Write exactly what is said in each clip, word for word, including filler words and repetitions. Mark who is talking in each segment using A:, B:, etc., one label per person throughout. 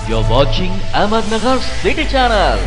A: You're watching Ahmednagar City Channel.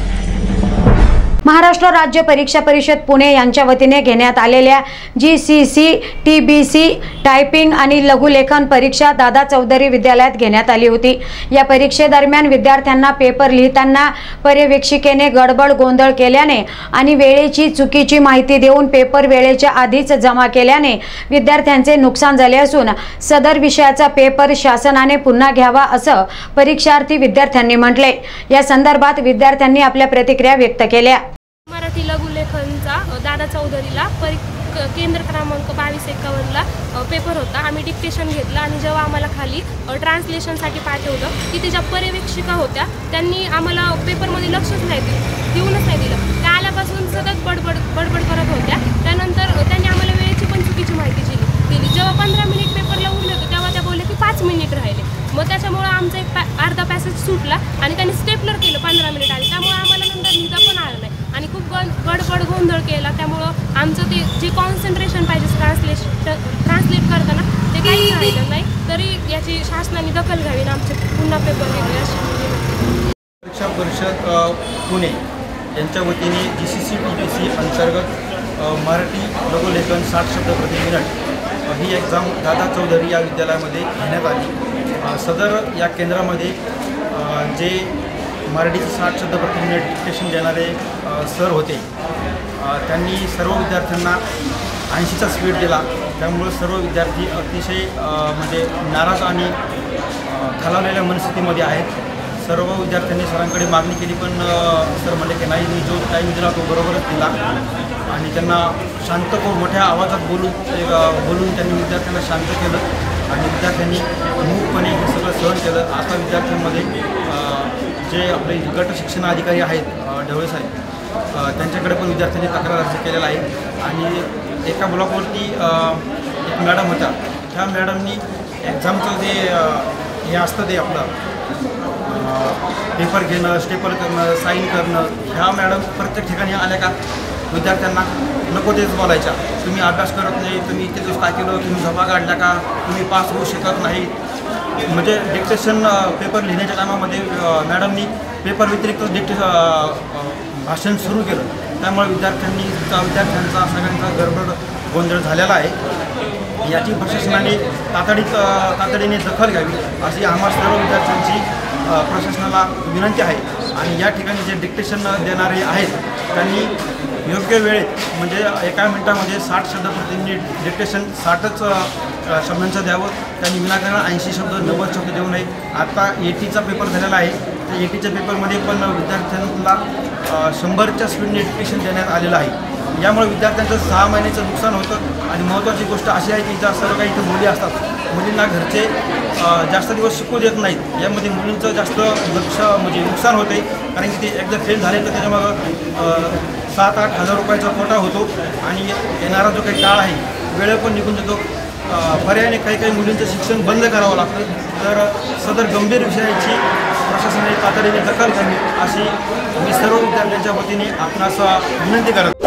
B: Maharashtra राज्य परीक्षा परिषद पुणे यांच्या वतीने घेण्यात आलेल्या G C C T B C typing आणि लघुलेखन परीक्षा दादा चौधरी विद्यालयात घेण्यात आली होती। या परीक्षेदरम्यान विद्यार्थ्यांना पेपर लिहिताना पर्यवेक्षिकेने गडबड गोंधळ केल्याने आणि वेळेची चुकीची माहिती देऊन पेपर वेळेच्या आधीच जमा केल्याने विद्यार्थ्यांचे नुकसान झाले असून सदर विषयाचा पेपर शासनाने पुन्हा घ्यावा असं परीक्षार्थी विद्यार्थ्यांनी म्हटले। या संदर्भात विद्यार्थ्यांनी आपल्या प्रतिक्रिया व्यक्त केल्या।
C: मराठी लघुलेखनचा दादा चौधरीला परी केंद्र क्रमांक बावीस एकावन्नला पेपर होता। आम्ही डिक्टेशन घेतलं आणि जेव्हा आम्हाला खाली ट्रान्सलेशनसाठी पाठवलं की त्याच्या पर्यवेक्षिका होत्या, त्यांनी आम्हाला पेपरमध्ये लक्षच नाही दिलं देऊनच नाही दिलं। त्या आल्यापासून सतत बडबड बडबड करत होत्या। त्यानंतर त्यांनी आम्हाला वेळेची पण चुकीची माहिती दिली दिली जेव्हा पंधरा मिनिट पेपरला उरले होते तेव्हा त्या बोलले की पाच मिनिट राहिले। मग त्याच्यामुळे आमचा एक अर्धा पॅसेज सुटला आणि त्यांनी स्टेपलर केलं पंधरा मिनिट आधी, त्यामुळे आम्हाला नंतर लिहिता पण आलं नाही आणि खूप गडबड गोंधळ केला। त्यामुळं आमचं ते जे कॉन्सन्ट्रेशन पाहिजे ट्रान्सलेट ट्रान्सलेट करताना ते काहीच राहिलं नाही। तरी याची शासनाने दखल घ्यावी आणि आमचे पुन्हा पेपर घेतले अशी
D: परीक्षा परिषद पुणे यांच्या वतीने G C C T B C अंतर्गत मराठी लघुलेखन साठ शब्द प्रति मिनिट ही एक्झाम दादा चौधरी या विद्यालयामध्ये घेण्यात आली। सदर या केंद्रामध्ये जे मराठीचे साठ शब्द प्रति मिनिट डिक्टेशन देणारे सर होते, त्यांनी सर्व विद्यार्थ्यांना ऐंशीचा स्पीड दिला। त्यामुळे सर्व विद्यार्थी अतिशय म्हणजे नाराज आणि खालावलेल्या मनस्थितीमध्ये आहेत। सर्व विद्यार्थ्यांनी सरांकडे मागणी केली, पण सर म्हणले की नाही, मी जो टाईम दिला तो बरोबरच दिला आणि त्यांना शांत करून मोठ्या आवाजात बोलून बोलून त्यांनी विद्यार्थ्यांना शांत केलं आणि विद्यार्थ्यांनी मूकपणे हे सगळं सहन केलं। आता विद्यार्थ्यांमध्ये जे आपले गट शिक्षण अधिकारी आहेत ढवळे साहेब, त्यांच्याकडे पण विद्यार्थ्यांनी तक्रार अर्ज केलेला आहे आणि एका ब्लॉकवरती एक मॅडम होत्या, त्या मॅडमनी एक्झामचं जे हे असतं ते आपलं पेपर घेणं, स्टेपल करणं, साईन करणं, ह्या मॅडम प्रत्येक ठिकाणी आल्या का विद्यार्थ्यांना नको तेच बोलायच्या, तुम्ही अभ्यास करत नाही, तुम्ही इतके दिवस काय केलं, तुम्ही झपा काढल्या का, तुम्ही पास होऊ शकत नाही। म्हणजे डिक्टेशन पेपर लिहिण्याच्या टायमामध्ये मॅडमनी पेपर व्यतिरिक्त डिक्टे भाषण सुरू केलं। त्यामुळे विद्यार्थ्यांनी विद्यार्थ्यांचा सगळ्यांचा गडबड गोंधळ झालेला आहे। याची प्रशासनाने तातडीत तातडीने दखल घ्यावी अशी आम्हा सर्व विद्यार्थ्यांची प्रशासनाला विनंती आहे। आणि या ठिकाणी जे डिक्टेशन देणारे आहेत त्यांनी योग्य वेळेत म्हणजे एका मिनिटामध्ये साठ शब्द प्रति मिनिट डिक्टेशन साठच शब्दांचं द्यावं। त्यांनी विनाकारण ऐंशी शब्द नव्वद शब्द देऊ नये। आता ए टीचा पेपर झालेला आहे, तर ए टीच्या पेपरमध्ये पण विद्यार्थ्यांना शंभरच्या स्पीडने डिक्टेशन देण्यात आलेलं आहे। यामुळे विद्यार्थ्यांचं सहा महिन्याचं नुकसान होतं आणि महत्त्वाची गोष्ट अशी आहे की ज्या सर्व काही इथं मुली असतात, मुलींना घरचे जास्त दिवस शिकू देत नाहीत। यामध्ये मुलींचं जास्त लक्ष म्हणजे नुकसान होते, कारण की ते एकदा फेल झाले तर त्याच्यामुळं सात आठ हजार रुपयाचा कोटा होतो आणि येणारा जो काही काळ आहे वेळ पण निघून जातो। पर्यायाने काही काही मुलींचं शिक्षण बंद करावं लागतं। तर सदर गंभीर विषयाची प्रशासनाने तातडीने दखल घ्यावी अशी मी सर्व विद्यार्थ्यांच्या वतीने आपणास विनंती करत